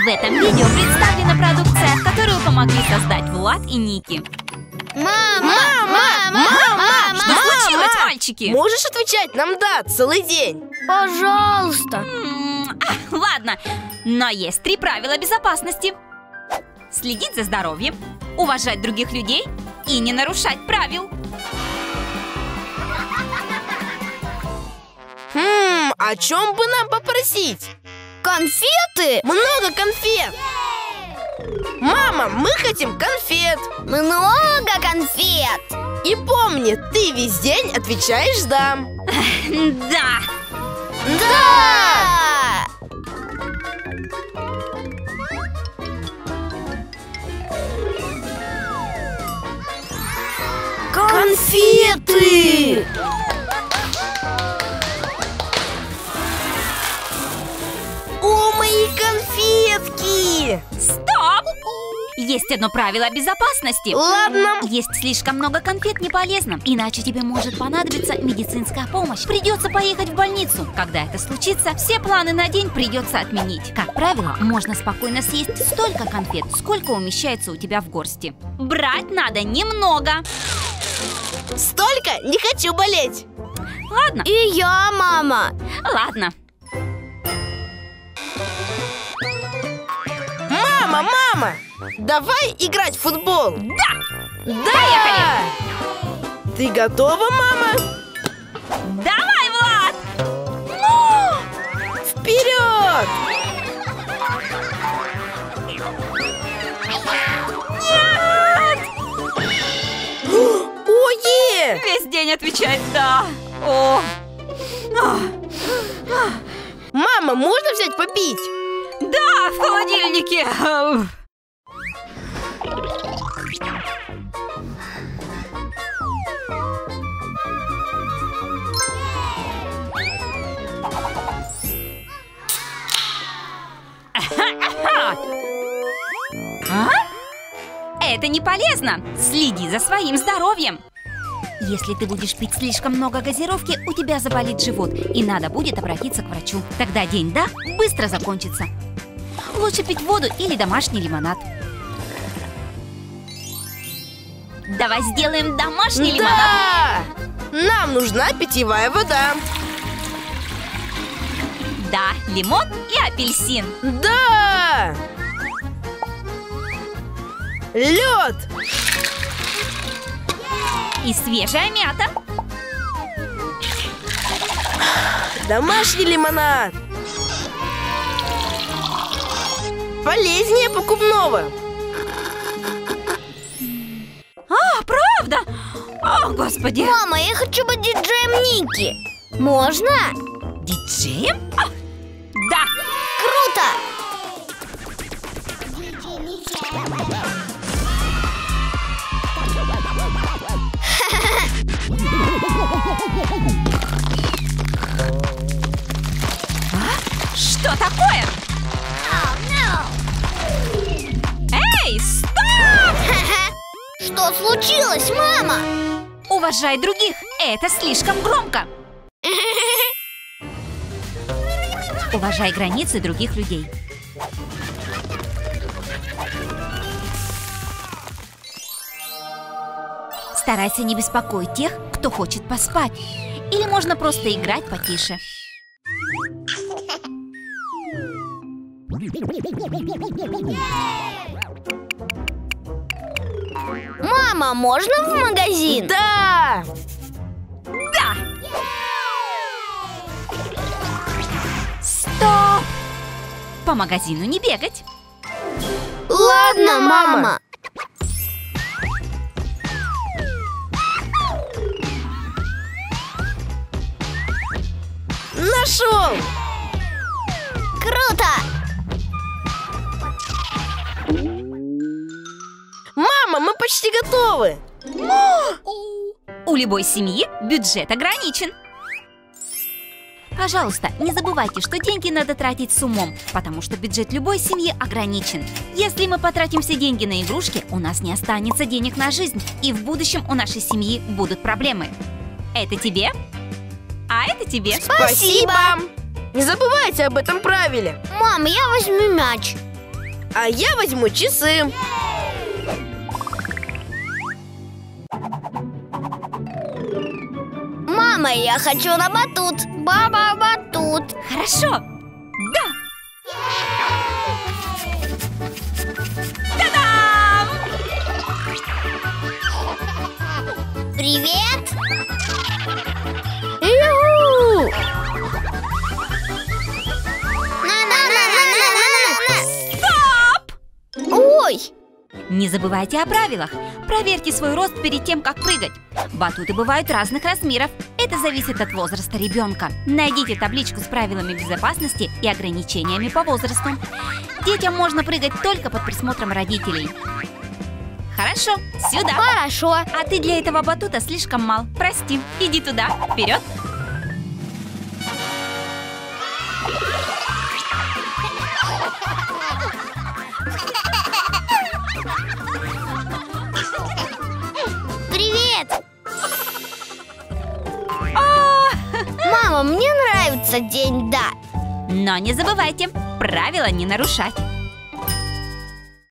В этом видео представлена продукция, которую помогли создать Влад и Ники. Мама! Что случилось, мальчики? Можешь отвечать нам «да» целый день? Пожалуйста. Ладно, но есть 3 правила безопасности. Следить за здоровьем, уважать других людей и не нарушать правил. О чем бы нам попросить? Конфеты? Много конфет! Мама, мы хотим конфет! Много конфет! И помни, ты весь день отвечаешь «да». Да. Да! Конфеты! О, мои конфетки! Стоп! Есть одно правило безопасности. Ладно. Есть слишком много конфет не полезно, иначе тебе может понадобиться медицинская помощь. Придется поехать в больницу. Когда это случится, все планы на день придется отменить. Как правило, можно спокойно съесть столько конфет, сколько умещается у тебя в горсти. Брать надо немного. Столько? Не хочу болеть. Ладно? И я, мама. Ладно. Мама! Давай играть в футбол. Да! Да! Ты готова, мама? Давай, Влад! Вперед! Нет! Ое! Весь день отвечать «да». О. Мама, можно взять попить? Да, в холодильнике. А? Это не полезно. Следи за своим здоровьем. Если ты будешь пить слишком много газировки, у тебя заболит живот, и надо будет обратиться к врачу. Тогда день «да» быстро закончится. Лучше пить воду или домашний лимонад. Давай сделаем домашний лимонад. Да! Нам нужна питьевая вода. Да, лимон и апельсин. Да! Лед! И свежая мята. Домашний лимонад. Полезнее покупного. А, правда? О, Господи. Мама, я хочу быть диджеем Ники. Можно? Диджеем? Да. Круто! Что такое? Эй, стоп! Что случилось, мама? Уважай других. Это слишком громко. Уважай границы других людей. Старайся не беспокоить тех, кто хочет поспать. Или можно просто играть потише. Мама, можно в магазин? Да! Да! Стоп! По магазину не бегать. Ладно, мама. Нашел! Круто! Мама, мы почти готовы! У любой семьи бюджет ограничен. Пожалуйста, не забывайте, что деньги надо тратить с умом, потому что бюджет любой семьи ограничен. Если мы потратим все деньги на игрушки, у нас не останется денег на жизнь, и в будущем у нашей семьи будут проблемы. Это тебе, а это тебе. Спасибо! Не забывайте об этом правиле. Мам, я возьму мяч. А я возьму часы. Мама, я хочу на батут. Баба, батут. Хорошо. Да. Та-дам! Привет. Ю-ху! На-на-на-на-на-на-на. Ой! Не забывайте о правилах. Проверьте свой рост перед тем, как прыгать. Батуты бывают разных размеров. Это зависит от возраста ребенка. Найдите табличку с правилами безопасности и ограничениями по возрасту. Детям можно прыгать только под присмотром родителей. Хорошо, сюда. Хорошо. А ты для этого батута слишком мал. Прости, иди туда, вперед. Привет. О! Мама, мне нравится день «да». Но не забывайте, правила не нарушать.